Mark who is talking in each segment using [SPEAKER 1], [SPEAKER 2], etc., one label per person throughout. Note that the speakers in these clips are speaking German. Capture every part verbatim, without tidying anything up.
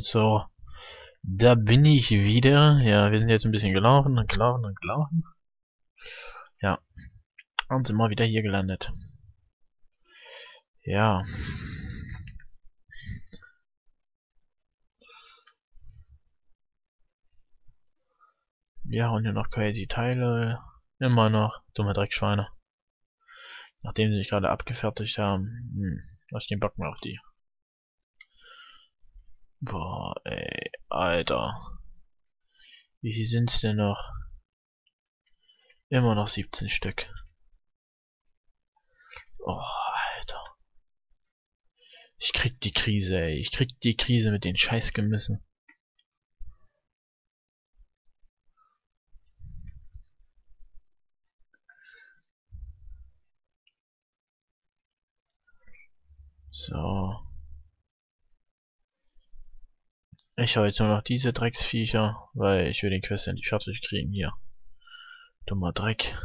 [SPEAKER 1] So, da bin ich wieder. Ja, wir sind jetzt ein bisschen gelaufen und gelaufen und gelaufen. Ja, und sind mal wieder hier gelandet. Ja. Wir hauen hier noch crazy Teile. Immer noch. Dumme Dreckschweine. Nachdem sie sich gerade abgefertigt haben. Hm, hab ich den Bock mehr auf die. Boah, ey, Alter. Wie viel sind's denn noch? Immer noch siebzehn Stück. Oh, Alter. Ich krieg die Krise, ey. Ich krieg die Krise mit den Scheißgemissen. So. Ich hau jetzt nur noch diese Drecksviecher, weil ich will den Quest endlich fertig kriegen hier. Dummer Dreck.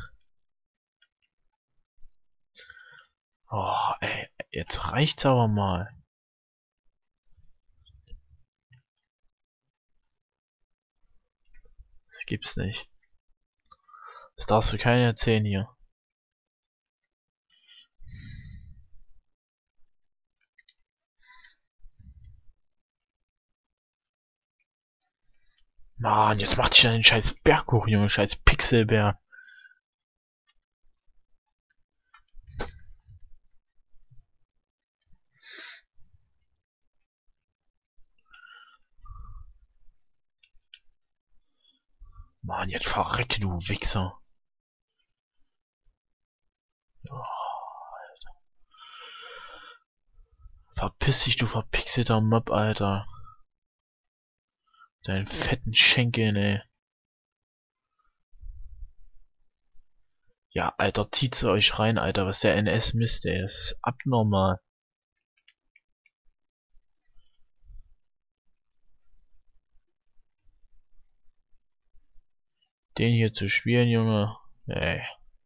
[SPEAKER 1] Oh, ey, jetzt reicht's aber mal. Das gibt's nicht. Das darfst du keiner erzählen hier. Mann, jetzt macht sich einen scheiß Berg hoch, Junge, scheiß Pixelberg. Mann, jetzt verrecke, du Wichser. Oh, Alter. Verpiss dich, du verpixelter Mob, Alter. Deinen fetten Schenkel, ey. Ja, Alter, zieht's euch rein, Alter, was der N S misst, ey. Das ist abnormal. Den hier zu spielen, Junge. Ey.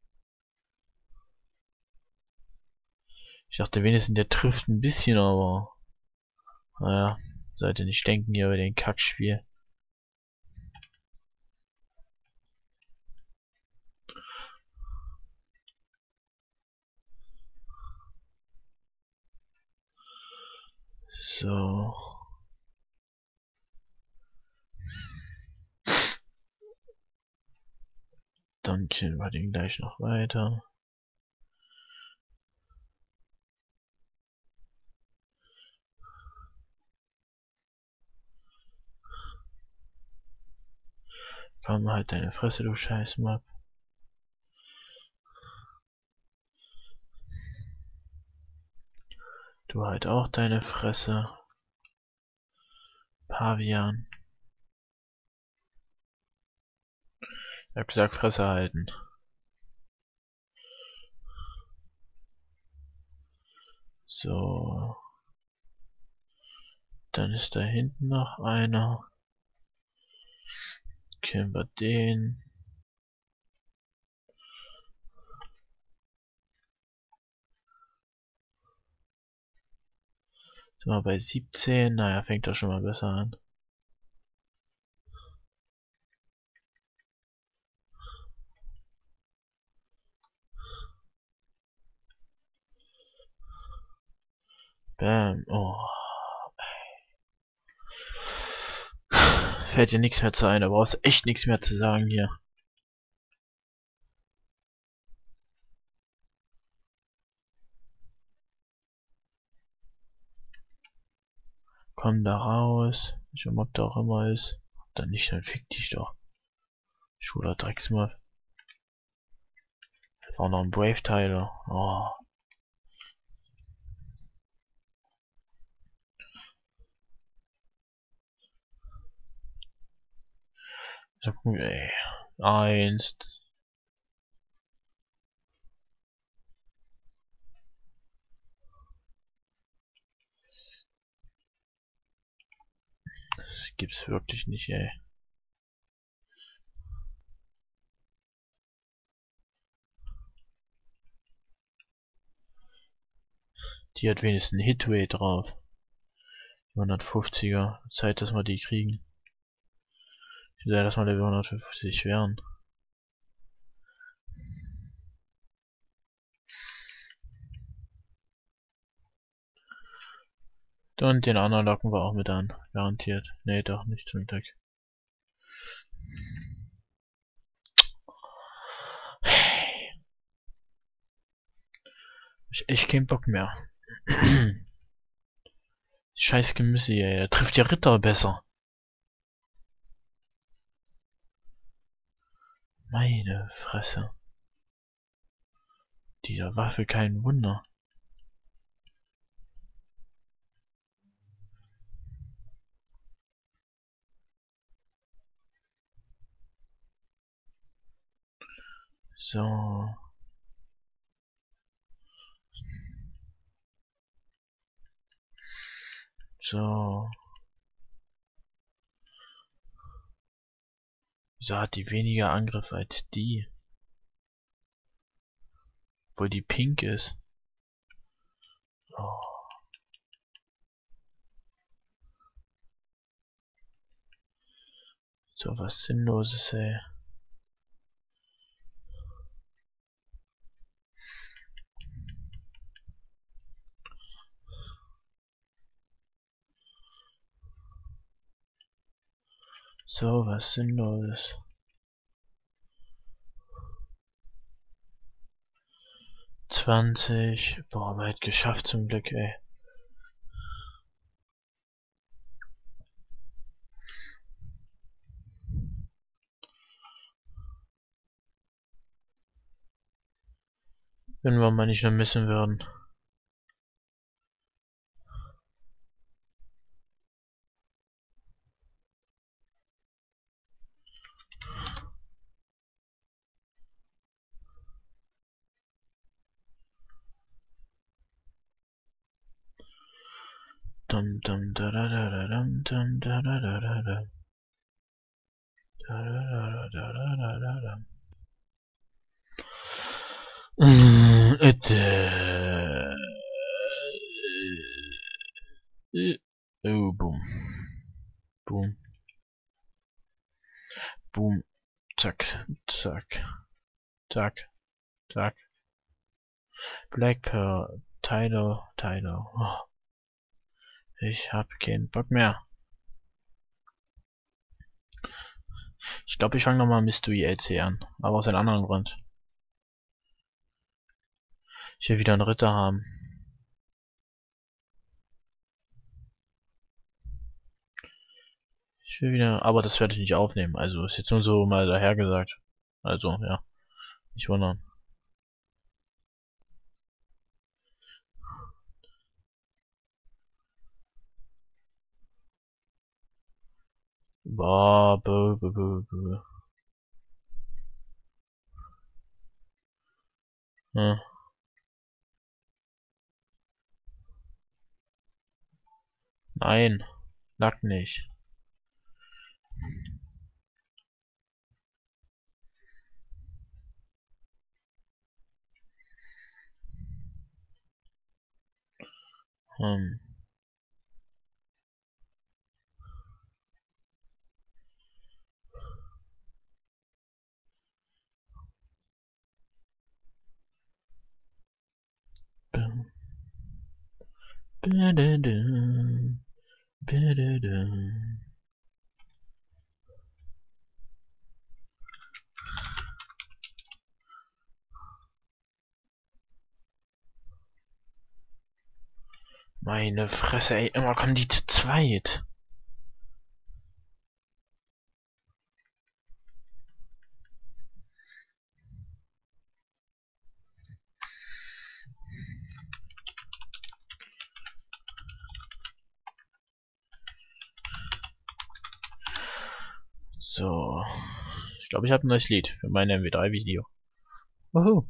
[SPEAKER 1] Ich dachte wenigstens, der trifft ein bisschen, aber... Naja, sollte nicht denken hier über den Kackspiel. So. Dann killen wir den gleich noch weiter. Komm halt deine Fresse, du Scheißmob. Du halt auch deine Fresse. Pavian. Ich hab gesagt, Fresse halten. So. Dann ist da hinten noch einer. Killen wir den. Sind wir bei siebzehn. Naja, fängt doch schon mal besser an. Bam. Oh. Fällt dir nichts mehr zu ein. Da brauchst du echt nichts mehr zu sagen hier. Komm da raus. Ich weiß nicht, ob da auch immer ist. Dann nicht, dann fick dich doch. Schwuler Drecksmob. Das war noch ein Brave-Teiler. Oh. So gut, ey. Eins. Das gibt's wirklich nicht, ey. Die hat wenigstens einen Hitrate drauf. hundertfünfziger. Zeit, dass wir die kriegen. Ich will ja, dass wir Level hundertfünfzig werden. Und den anderen locken wir auch mit an. Garantiert. Nee, doch nicht zum Glück. Ich echt keinen Bock mehr. Scheiß Gemüse hier, der trifft ja Ritter besser. Meine Fresse. Dieser Waffe kein Wunder. So. So. Wieso hat die weniger Angriff als die? Obwohl die pink ist. Oh. So was Sinnloses, ey. So was Sinnloses. zwanzig. Boah, weit geschafft zum Glück, ey. Wenn wir mal nicht nur missen würden. Dum dum da da da da dum dum da da da da da. Da da da da da da da. Mm, it, äh, äh, oh, boom. Boom. Boom. Zack. Zack. Zack. Zack. Black Pearl. Tyler. Tyler. Oh. Ich hab keinen Bock mehr. Ich glaube, ich fange nochmal Mystery L C an. Aber aus einem anderen Grund. Ich will wieder einen Ritter haben. Ich will wieder, aber das werde ich nicht aufnehmen. Also ist jetzt nur so mal dahergesagt. Also, ja. Nicht wundern. Boah, bö, bö, bö, bö. Hm. Nein, lag nicht. Hm. Bum. Bididum. Bididum. Meine Fresse, ey, immer kommen die zu zweit. So. Ich glaube, ich habe ein neues Lied für mein M W drei Video. Wuhu.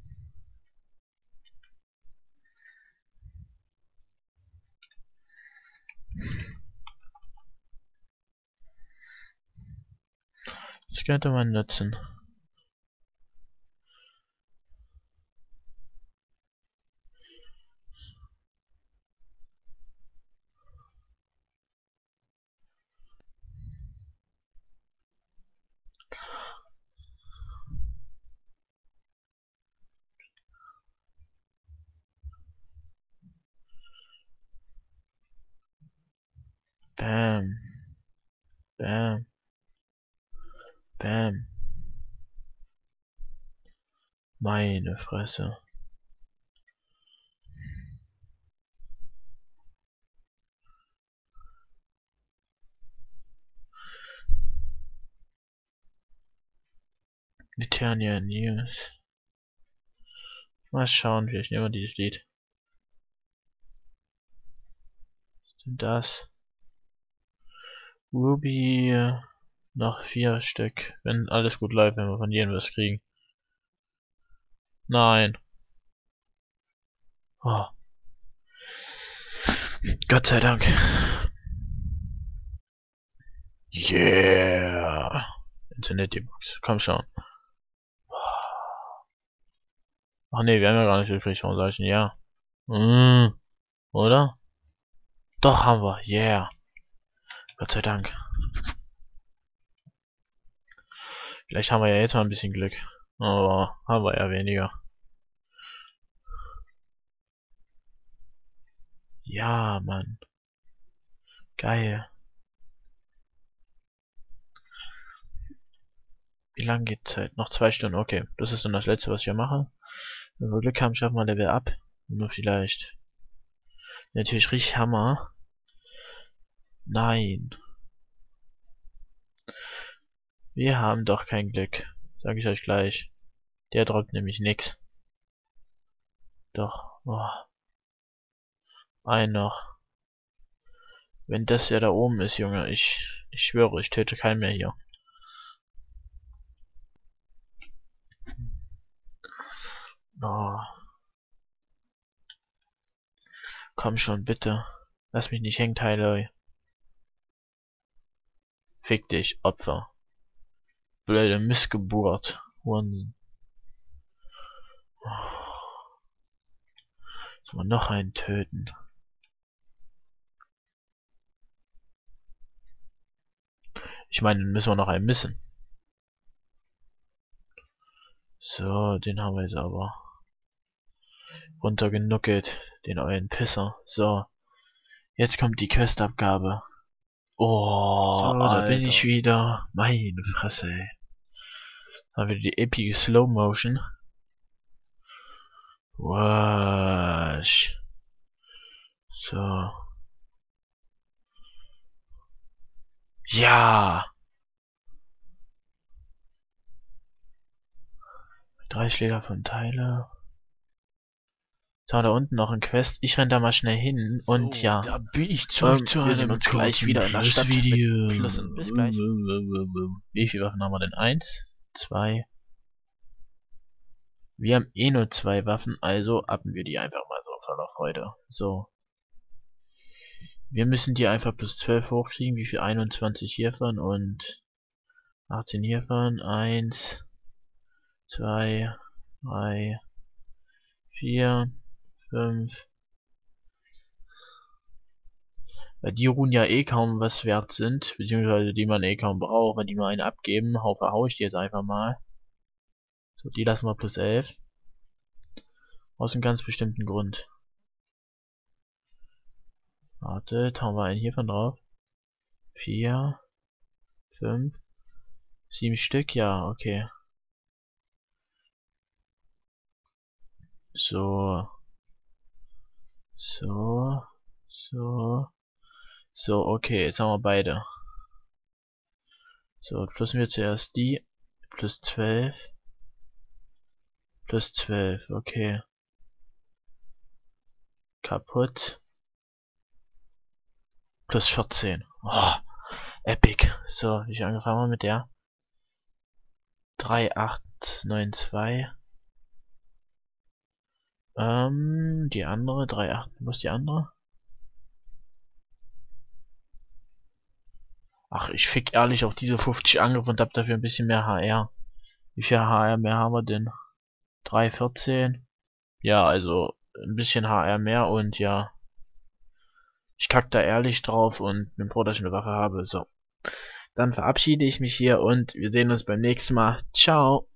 [SPEAKER 1] Das könnte man nutzen. Bam. Bam. Bam. Meine Fresse. Eternia News. Mal schauen, vielleicht nehmen wir dieses Lied. Was ist denn das? Ruby. Noch vier Stück. Wenn alles gut läuft, wenn wir von jedem was kriegen. Nein. Oh. Gott sei Dank. Yeah. Internet die Box. Komm schon. Ach nee, wir haben ja gar nicht gekriegt von solchen. Ja. Mm, oder? Doch, haben wir. Yeah. Gott sei Dank. Vielleicht haben wir ja jetzt mal ein bisschen Glück. Aber haben wir ja weniger. Ja, Mann. Geil. Wie lange geht Zeit? Noch zwei Stunden. Okay, das ist dann das letzte, was ich hier mache. Wenn wir Glück haben, schaffen wir Level ab. Nur vielleicht. Natürlich richtig Hammer. Nein. Wir haben doch kein Glück. Sag ich euch gleich. Der droppt nämlich nix. Doch. Oh. Ein noch. Wenn das ja da oben ist, Junge, ich, ich schwöre, ich töte keinen mehr hier. Oh. Komm schon, bitte. Lass mich nicht hängen, Tyler. Fick dich, Opfer. Blöde Missgeburt. Huren. Soll man noch einen töten? Ich meine, dann müssen wir noch einen missen. So, den haben wir jetzt aber runtergenuckelt, den euren Pisser. So, jetzt kommt die Questabgabe. Oh, so, da Alter. Bin ich wieder. Meine Fresse, ey. Da haben wir die epische Slow Motion. Wasch. So. Ja. Drei Schläger von Tyler. So, da unten noch ein Quest. Ich renn da mal schnell hin so, und ja. Da bin ich zurück ähm, zu wir sehen uns gleich wieder in der Stadt. Video. Mit Plus und bis gleich. Wie viele Waffen haben wir denn? Eins, zwei. Wir haben eh nur zwei Waffen, also appen wir die einfach mal so voller Freude. So. Wir müssen die einfach plus zwölf hochkriegen. Wie viel? einundzwanzig hiervon und achtzehn hiervon. eins, zwei, drei, vier, fünf. Weil die Runen ja eh kaum was wert sind, beziehungsweise die man eh kaum braucht, weil die mal eine abgeben. Hau verhau ich die jetzt einfach mal. So, die lassen wir plus elf. Aus einem ganz bestimmten Grund. Wartet, haben wir einen hiervon drauf. vier, fünf, sieben Stück, ja, okay. So. So. So. So, okay, jetzt haben wir beide. So, plus wir zuerst die. Plus zwölf. Plus zwölf, okay. Kaputt. Plus vierzehn. Oh, epic. So, ich angefangen mal mit der. drei acht neun zwei. Ähm, die andere. drei acht. Wo ist die andere? Ach, ich fick ehrlich auf diese fünfzig Angriff und hab dafür ein bisschen mehr H R. Wie viel H R mehr haben wir denn? drei vierzehn. Ja, also ein bisschen H R mehr und ja. Ich kack da ehrlich drauf und bin froh, dass ich eine Waffe habe. So. Dann verabschiede ich mich hier und wir sehen uns beim nächsten Mal. Ciao.